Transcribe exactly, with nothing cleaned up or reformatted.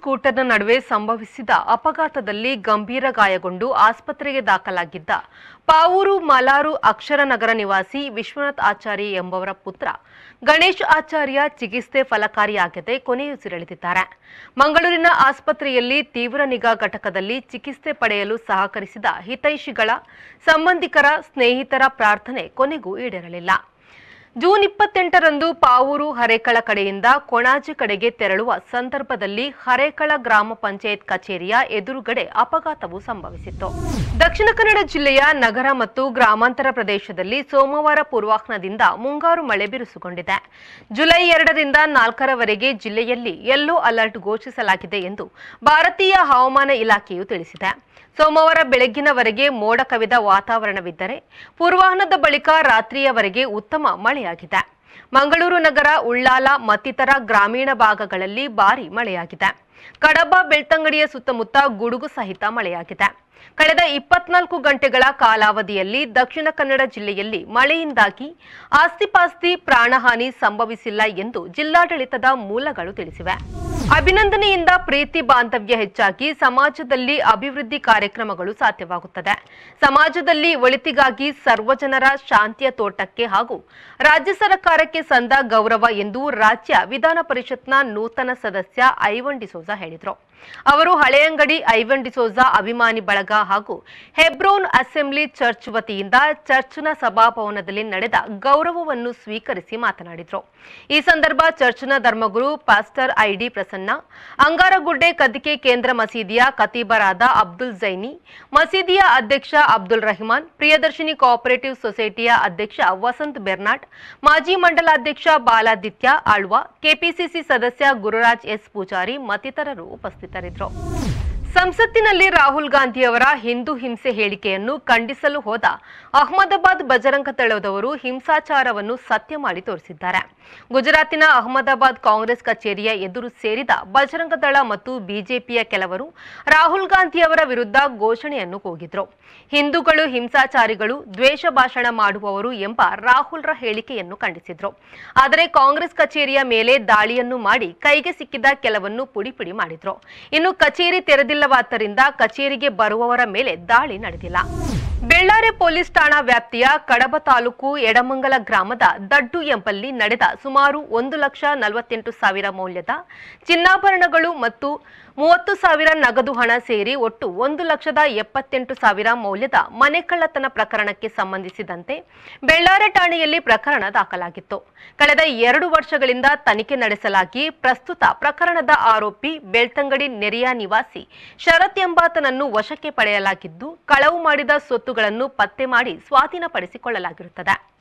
ಸ್ಕೂಟರ್ನ ನಡುವೆ ಸಂಭವಿಸಿದ ಅಪಘಾತದಲ್ಲಿ ಗಂಭೀರ ಗಾಯಗೊಂಡು ಆಸ್ಪತ್ರೆಗೆ ದಾಖಲಾಗಿದ್ದ ಪಾವೂರು ಮಲಾರು ಅಕ್ಷರನಗರ ನಿವಾಸಿ ವಿಶ್ವನಾಥ್ ಆಚಾರ್ಯ ಎಂಬವರ ಪುತ್ರ ಗಣೇಶ್ ಆಚಾರ್ಯ ಚಿಕಿತ್ಸೆ ಫಲಕಾರಿಯಾಗದೆ ಕೊನೆಯುಸಿರೆಳೆದಿದ್ದಾರೆ. ಮಂಗಳೂರಿನ ಆಸ್ಪತ್ರೆಯಲ್ಲಿ ತೀವ್ರ ನಿಗಾ ಘಟಕದಲ್ಲಿ ಚಿಕಿತ್ಸೆ ಪಡೆಯಲು ಸಹಕರಿಸಿದ ಹಿತೈಷಿಗಳ ಸಂಬಂಧಿಕರ ಸ್ನೇಹಿತರ ಪ್ರಾರ್ಥನೆ ಕೊನೆಗೂ ಈಡೇರಲಿಲ್ಲ. ಜೂನ್ ಇಪ್ಪತ್ತೆಂಟರಂದು ಪಾವೂರು ಹರೇಕಳ ಕಡೆಯಿಂದ ಕೊಣಾಜೆ ಕಡೆಗೆ ತೆರಳುವ ಸಂದರ್ಭದಲ್ಲಿ ಹರೇಕಳ ಗ್ರಾಮ ಪಂಚಾಯತ್ ಕಚೇರಿಯ ಎದುರುಗಡೆ ಅಪಘಾತವು ಸಂಭವಿಸಿತ್ತು. ದಕ್ಷಿಣ ಕನ್ನಡ ಜಿಲ್ಲೆಯ ನಗರ ಮತ್ತು ಗ್ರಾಮಾಂತರ ಪ್ರದೇಶದಲ್ಲಿ ಸೋಮವಾರ ಪೂರ್ವಾಹ್ನದಿಂದ ಮುಂಗಾರು ಮಳೆ ಬಿರುಸುಗೊಂಡಿದೆ. ಜುಲೈ ಎರಡರಿಂದ ನಾಲ್ಕರವರೆಗೆ ಜಿಲ್ಲೆಯಲ್ಲಿ ಯೆಲ್ಲೋ ಅಲರ್ಟ್ ಘೋಷಿಸಲಾಗಿದೆ ಎಂದು ಭಾರತೀಯ ಹವಾಮಾನ ಇಲಾಖೆಯು ತಿಳಿಸಿದೆ. ಸೋಮವಾರ ಬೆಳಗ್ಗಿನವರೆಗೆ ಮೋಡ ಕವಿದ ವಾತಾವರಣವಿದ್ದರೆ ಪೂರ್ವಾಹ್ನದ ಬಳಿಕ ರಾತ್ರಿಯವರೆಗೆ ಉತ್ತಮ ಮಳೆಯಾಗಿದೆ. ಮಂಗಳೂರು ನಗರ, ಉಳ್ಳಾಲ ಮತ್ತಿತರ ಗ್ರಾಮೀಣ ಭಾಗಗಳಲ್ಲಿ ಭಾರೀ ಮಳೆಯಾಗಿದೆ. ಕಡಬ, ಬೆಳ್ತಂಗಡಿಯ ಸುತ್ತಮುತ್ತ ಗುಡುಗು ಸಹಿತ ಮಳೆಯಾಗಿದೆ. ಕಳೆದ ಇಪ್ಪತ್ನಾಲ್ಕು ಗಂಟೆಗಳ ಕಾಲಾವಧಿಯಲ್ಲಿ ದಕ್ಷಿಣ ಕನ್ನಡ ಜಿಲ್ಲೆಯಲ್ಲಿ ಮಳೆಯಿಂದಾಗಿ ಆಸ್ತಿಪಾಸ್ತಿ ಪ್ರಾಣಹಾನಿ ಸಂಭವಿಸಿಲ್ಲ ಎಂದು ಜಿಲ್ಲಾಡಳಿತದ ಮೂಲಗಳು ತಿಳಿಸಿವೆ. ಅಭಿನಂದನೆಯಿಂದ ಪ್ರೀತಿ ಬಾಂಧವ್ಯ ಹೆಚ್ಚಾಗಿ ಸಮಾಜದಲ್ಲಿ ಅಭಿವೃದ್ಧಿ ಕಾರ್ಯಕ್ರಮಗಳು ಸಾಧ್ಯವಾಗುತ್ತದೆ. ಸಮಾಜದಲ್ಲಿ ಒಳಿತಿಗಾಗಿ ಸರ್ವಜನರ ಶಾಂತಿಯ ತೋಟಕ್ಕೆ ಹಾಗೂ ರಾಜ್ಯ ಸರ್ಕಾರಕ್ಕೆ ಸಂದ ಗೌರವ ಎಂದು ರಾಜ್ಯ ವಿಧಾನ ಪರಿಷತ್ನ ನೂತನ ಸದಸ್ಯ ಐವನ್ ಡಿಸೋಜ ಹೇಳಿದರು. ಅವರು ಹಳೆಯಂಗಡಿ ಐವನ್ ಡಿಸೋಜ ಅಭಿಮಾನಿ ಬಳಗ ಹಾಗೂ ಹೆಬ್ರೋನ್ ಅಸೆಂಬ್ಲಿ ಚರ್ಚ್ ವತಿಯಿಂದ ಚರ್ಚ್ನ ಸಭಾಭವನದಲ್ಲಿ ನಡೆದ ಗೌರವವನ್ನು ಸ್ವೀಕರಿಸಿ ಮಾತನಾಡಿದರು. ಈ ಸಂದರ್ಭ ಚರ್ಚ್ನ ಧರ್ಮಗುರು ಪಾಸ್ಟರ್ ಐಡಿ ಪ್ರಸನ್ನ, ಅಂಗಾರಗುಡ್ಡೆ ಕದಿಕೆ ಕೇಂದ್ರ ಮಸೀದಿಯ ಖತೀಬರಾದ ಅಬ್ದುಲ್ ಜೈನಿ, ಮಸೀದಿಯ ಅಧ್ಯಕ್ಷ ಅಬ್ದುಲ್ ರಹಿಮಾನ್, ಪ್ರಿಯದರ್ಶಿನಿ ಕೋಆಪರೇಟಿವ್ ಸೊಸೈಟಿಯ ಅಧ್ಯಕ್ಷ ವಸಂತ್ ಬೆರ್ನಾಟ್, ಮಾಜಿ ಮಂಡಲಾಧ್ಯಕ್ಷ ಬಾಲಾದಿತ್ಯ ಆಳ್ವ, ಕೆಪಿಸಿಸಿ ಸದಸ್ಯ ಗುರುರಾಜ್ ಎಸ್ ಪೂಜಾರಿ ಮತ್ತಿತರರು ಉಪಸ್ಥಿತರಿದ್ದರು. ಸಂಸತ್ತಿನಲ್ಲಿ ರಾಹುಲ್ ಗಾಂಧಿಯವರ ಹಿಂದೂ ಹಿಂಸೆ ಹೇಳಿಕೆಯನ್ನು ಖಂಡಿಸಲು ಹೋದ ಅಹಮದಾಬಾದ್ ಬಜರಂಗ ದಳದವರು ಹಿಂಸಾಚಾರವನ್ನು ಸತ್ಯ ಮಾಡಿ ತೋರಿಸಿದ್ದಾರೆ. ಗುಜರಾತಿನ ಅಹಮದಾಬಾದ್ ಕಾಂಗ್ರೆಸ್ ಕಚೇರಿಯ ಎದುರು ಸೇರಿದ ಬಜರಂಗ ದಳ ಮತ್ತು ಬಿಜೆಪಿಯ ಕೆಲವರು ರಾಹುಲ್ ಗಾಂಧಿಯವರ ವಿರುದ್ಧ ಘೋಷಣೆಯನ್ನು ಕೂಗಿದ್ರು. ಹಿಂದೂಗಳು ಹಿಂಸಾಚಾರಿಗಳು, ದ್ವೇಷ ಭಾಷಣ ಮಾಡುವವರು ಎಂಬ ರಾಹುಲ್ರ ಹೇಳಿಕೆಯನ್ನು ಖಂಡಿಸಿದ್ರು. ಆದರೆ ಕಾಂಗ್ರೆಸ್ ಕಚೇರಿಯ ಮೇಲೆ ದಾಳಿಯನ್ನು ಮಾಡಿ ಕೈಗೆ ಸಿಕ್ಕಿದ ಕೆಲವನ್ನು ಪುಡಿ ಪುಡಿ ಮಾಡಿದ್ರು. ಇನ್ನು ಕಚೇರಿ ತೆರೆದಿಲ್ಲವಾದ್ದರಿಂದ ಕಚೇರಿಗೆ ಬರುವವರ ಮೇಲೆ ದಾಳಿ ನಡೆದಿಲ್ಲ. ಬೆಳ್ಳಾರೆ ಪೊಲೀಸ್ ಠಾಣಾ ವ್ಯಾಪ್ತಿಯ ಕಡಬ ತಾಲೂಕು ಎಡಮಂಗಲ ಗ್ರಾಮದ ದಡ್ಡು ಎಂಬಲ್ಲಿ ನಡೆದ ಸುಮಾರು ಒಂದು ಲಕ್ಷ ನಲವತ್ತೆಂಟು ಸಾವಿರ ಮೌಲ್ಯದ ಚಿನ್ನಾಭರಣಗಳು ಮತ್ತು ಮೂವತ್ತು ಸಾವಿರ ನಗದು ಹಣ ಸೇರಿ ಒಟ್ಟು ಒಂದು ಲಕ್ಷದ ಎಪ್ಪತ್ತೆಂಟು ಸಾವಿರ ಮೌಲ್ಯದ ಮನೆ ಕಳ್ಳತನ ಪ್ರಕರಣಕ್ಕೆ ಸಂಬಂಧಿಸಿದಂತೆ ಬೆಳ್ಳಾರೆ ಠಾಣೆಯಲ್ಲಿ ಪ್ರಕರಣ ದಾಖಲಾಗಿತ್ತು. ಕಳೆದ ಎರಡು ವರ್ಷಗಳಿಂದ ತನಿಖೆ ನಡೆಸಲಾಗಿ ಪ್ರಸ್ತುತ ಪ್ರಕರಣದ ಆರೋಪಿ ಬೆಳ್ತಂಗಡಿ ನೆರೆಯ ನಿವಾಸಿ ಶರತ್ ಎಂಬಾತನನ್ನು ವಶಕ್ಕೆ ಪಡೆಯಲಾಗಿದ್ದು, ಕಳವು ಮಾಡಿದ ಸೊತ್ತುಗಳನ್ನು ಪತ್ತೆ ಮಾಡಿ ಸ್ವಾಧೀನಪಡಿಸಿಕೊಳ್ಳಲಾಗಿರುತ್ತದೆ.